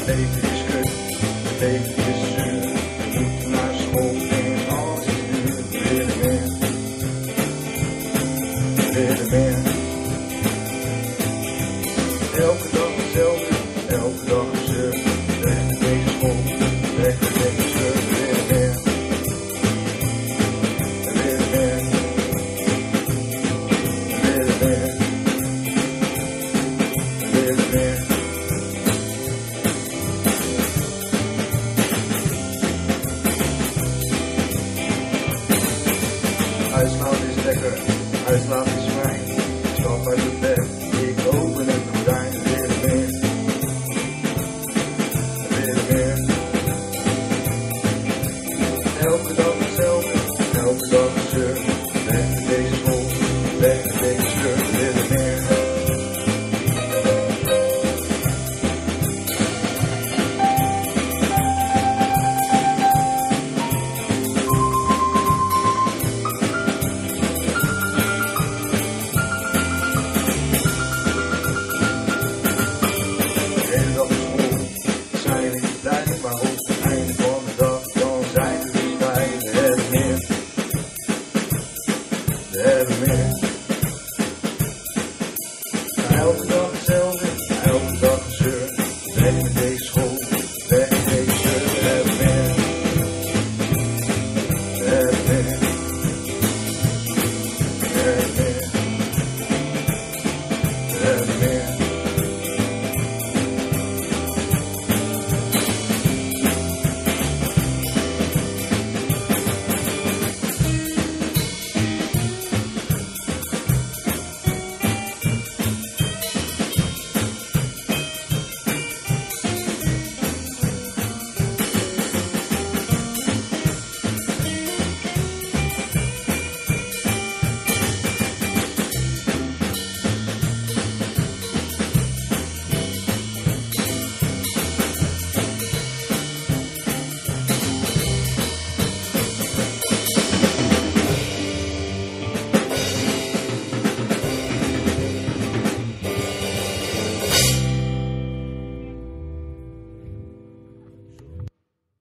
leven is kut, het leven is zuur. We moeten naar school en alles is duur. We willen meer, we willen meer. Elke dag hetzelfde, elke dag een zeur. Weg met deze school, weg met deze zeur. We willen meer, we willen meer. We willen meer, we willen meer. Uitslapen is lekker, uitslapen is fijn. Ik stap uit het bed, ik open het gordijn. We willen meer, we willen meer. Elke dag hetzelfde, elke dag een zeur. Weg met deze school, weg met deze zeur. We willen meer. Maar op het einde van de dag, dan zijn we weer bij. We hebben meer, we hebben meer. Elke dag